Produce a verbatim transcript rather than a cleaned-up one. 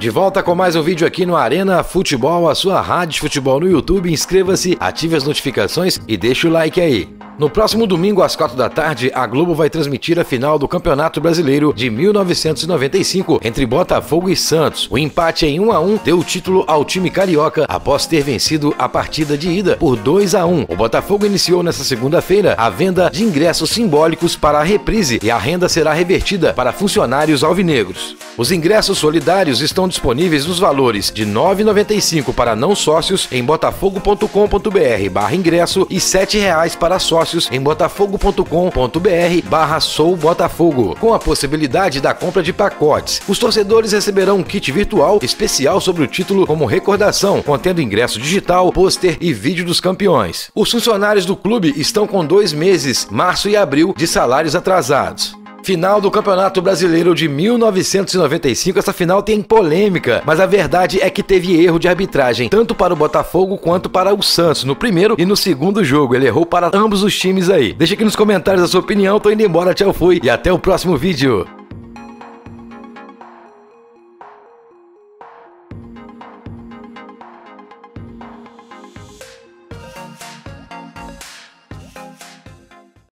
De volta com mais um vídeo aqui no Arena Futebol, a sua rádio de futebol no YouTube. Inscreva-se, ative as notificações e deixa o like aí. No próximo domingo, às quatro da tarde, a Globo vai transmitir a final do Campeonato Brasileiro de mil novecentos e noventa e cinco entre Botafogo e Santos. O empate em um a um deu o título ao time carioca após ter vencido a partida de ida por dois a um. O Botafogo iniciou nesta segunda-feira a venda de ingressos simbólicos para a reprise e a renda será revertida para funcionários alvinegros. Os ingressos solidários estão disponíveis nos valores de nove reais e noventa e cinco centavos para não sócios em botafogo ponto com ponto br barra ingresso e sete reais para sócios em botafogo ponto com ponto br barra sou Botafogo, com a possibilidade da compra de pacotes. Os torcedores receberão um kit virtual especial sobre o título como recordação, contendo ingresso digital, pôster e vídeo dos campeões. Os funcionários do clube estão com dois meses, março e abril, de salários atrasados. Final do Campeonato Brasileiro de mil novecentos e noventa e cinco, essa final tem polêmica, mas a verdade é que teve erro de arbitragem, tanto para o Botafogo quanto para o Santos, no primeiro e no segundo jogo. Ele errou para ambos os times aí. Deixa aqui nos comentários a sua opinião, tô indo embora, tchau, fui e até o próximo vídeo.